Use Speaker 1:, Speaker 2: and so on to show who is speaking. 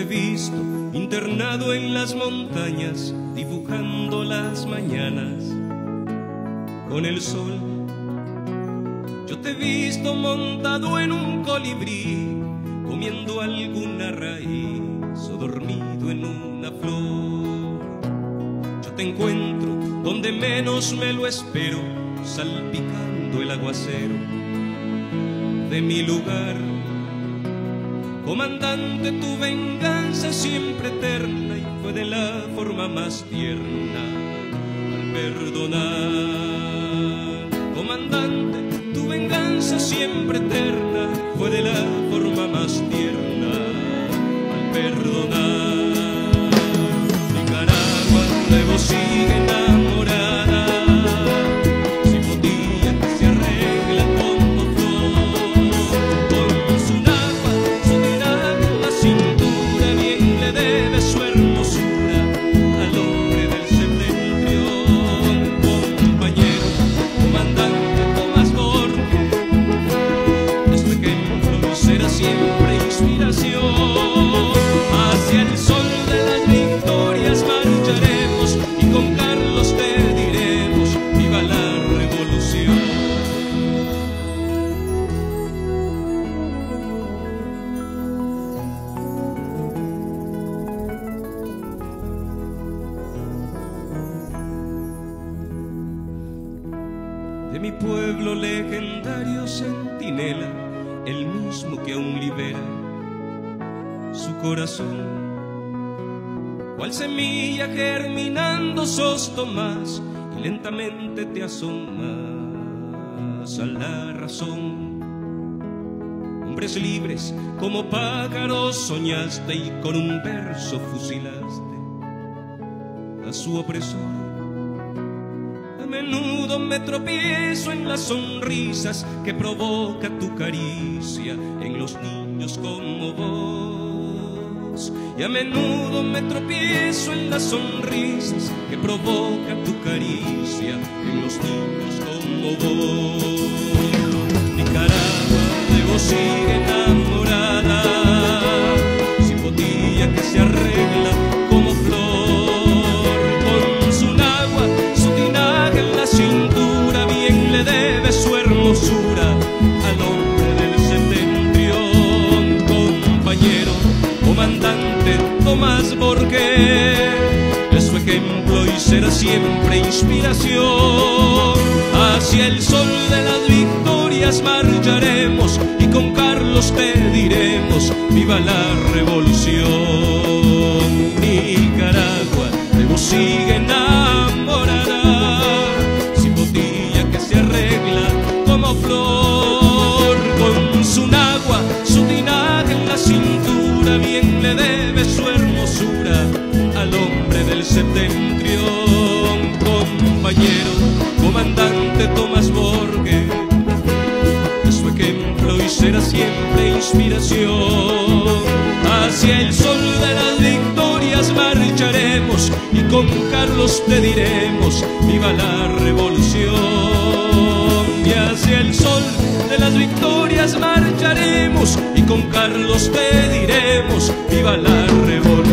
Speaker 1: visto internado en las montañas, dibujando las mañanas con el sol. Yo te he visto montado en un colibrí, comiendo alguna raíz o dormido en una flor. Yo te encuentro donde menos me lo espero, salpicando el aguacero de mi lugar. Comandante, tu venganza siempre eterna, y fue de la forma más tierna al perdonar. Comandante, tu venganza siempre eterna, fue de la forma más tierna al perdonar. Nicaragua de vos sigue enamorada, cipotilla que se arregla como flor. Con su nagua, su tinaja en la cintura, bien le debe su hermosura al hombre del septentrión. Compañero, comandante Tomás Borges, este ejemplo será siempre inspiración. Hacia el sol de las victorias marcharemos, y con Carlos te diremos: viva la revolución. De mi pueblo legendario centinela, el mismo que aún libera su corazón. Cual semilla germinando sos Tomás, y lentamente te asomas a la razón. Hombres libres como pájaros soñaste, y con un verso fusilaste a su opresor. A menudo me tropiezo en las sonrisas que provoca tu caricia en los niños como vos. Y a menudo me tropiezo en las sonrisas que provoca tu caricia en los niños como vos. Nicaragua de vos sigue enamorada, cipotilla que se arregla como flor. Con su nagua, su tinaja en la cintura, bien le debe su hermosura al hombre del septentrión. Compañero, comandante Tomás Borges, es su ejemplo y será siempre inspiración. Hacia el sol de las victorias marcharemos, y con Carlos te diremos: viva la revolución. Nicaragua de vos sigue enamorada, cipotilla que se arregla como flor. Con su nagua, su tinaja en la cintura, bien le debe su hermosura al hombre del septentrión. Compañero, comandante Tomás Borges, es su ejemplo y será siempre inspiración. Hacia el sol de las victorias marcharemos, y con Carlos te diremos: viva la revolución. Y hacia el sol de las victorias marcharemos, y con Carlos te diremos: viva la revolución.